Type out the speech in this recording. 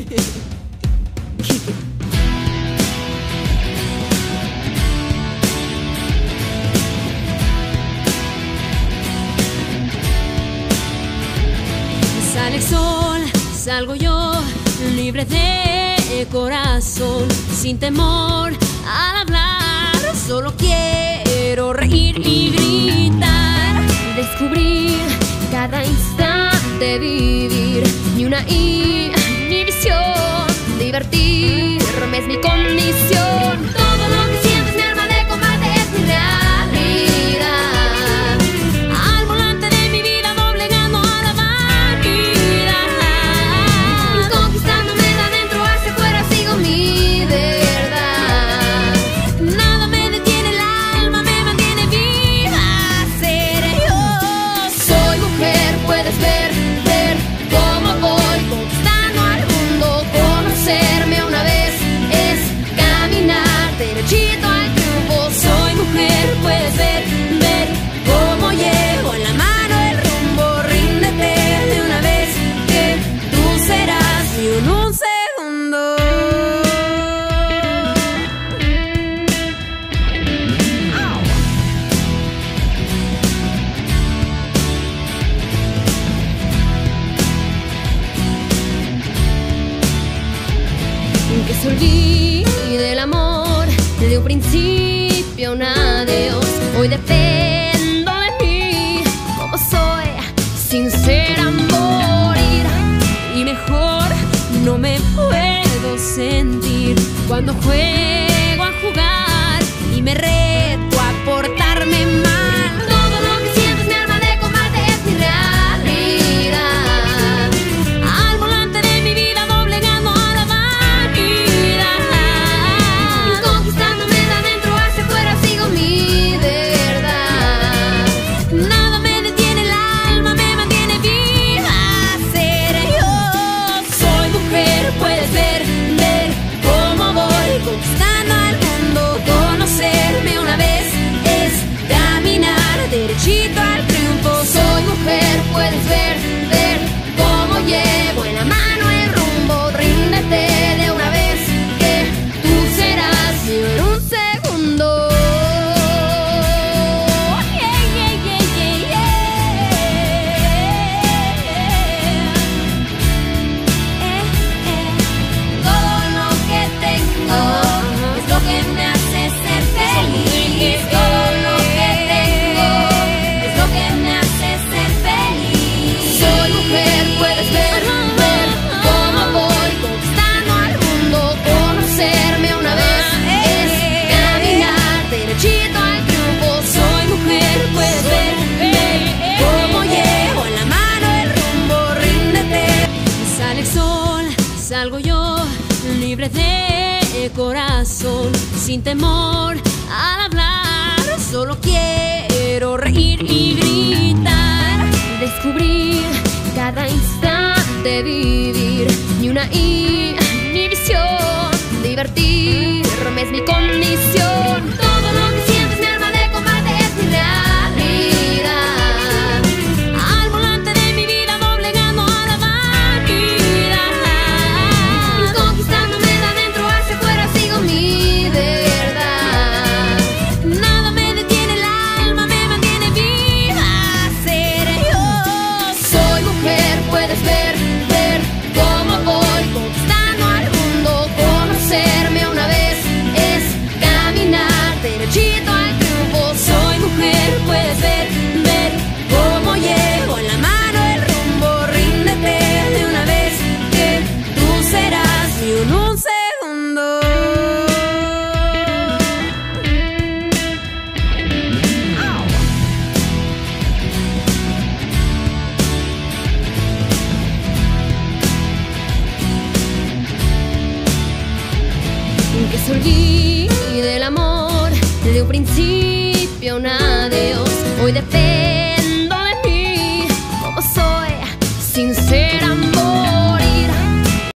Sale el sol, salgo yo, libre de corazón, sin temor al hablar. Solo quiero reír y gritar, descubrir cada instante, vivir ni una inhibición, divertirme es mi condición. Todo lo que siento es mi arma de combate, es mi realidad. Al volante de mi vida, doblegando a la vanidad, conquistándome de adentro hacia afuera, sigo mi verdad. Nada me detiene, el alma me mantiene viva. Seré yo. Soy mujer, puedes ver cómo voy conquistando al mundo. Conocerme una vez es caminar derechito al triunfo. Soy mujer, puedes ver cómo llevo en la mano el rumbo. Ríndete de una vez que tú serás mío en un segundo. Que se olvide el amor de un principio a un adiós. Hoy dependo de mí, como soy, sincera a morir. Y mejor no me puedo sentir cuando juego a jugar y me reto a portarme mal. Todo lo que siento es mi arma de combate, es mi realidad. Al volante de mi vida, doblegando a la vanidad, conquistándome de adentro hacia afuera, sigo mi verdad. Nada me detiene, el alma me mantiene viva. Seré yo. Soy mujer, puedes ver cómo voy conquistando al mundo. Conocerme una vez es caminar derechito al triunfo. Soy mujer, puedes ver cómo llevo en la mano el rumbo. Ríndete de una vez que tú serás mío en un segundo. Yeah, yeah, yeah, yeah, yeah. Todo lo que tengo es lo que me hace ser feliz. Todo lo que tengo es lo que me hace ser feliz. Soy mujer, puedes ver cómo voy conquistando al mundo. Conocerme una vez es caminar derechito al triunfo. Soy mujer, puedes ver cómo llevo en la mano el rumbo. Ríndete. Sale el sol, salgo yo, libre de corazón, sin temor al hablar. Solo quiero reír y gritar, descubrir cada instante, vivir ni una inhibición, divertirme es mi condición. Todo lo que siento es mi arma de combate, es mi realidad. Al volante de mi vida, doblegando a la vanidad, conquistándome de adentro hacia afuera, sigo mi verdad. Nada me detiene, el alma me mantiene viva. Seré yo. Soy mujer, puedes ver cómo voy conquistando al mundo. Conocerme una vez es caminar derechito al triunfo. Soy mujer, puedes ver cómo llevo en la mano el rumbo. Ríndete de una vez que tú serás mío en un segundo. Que se olvide el amor de un principio a un adiós. Hoy depende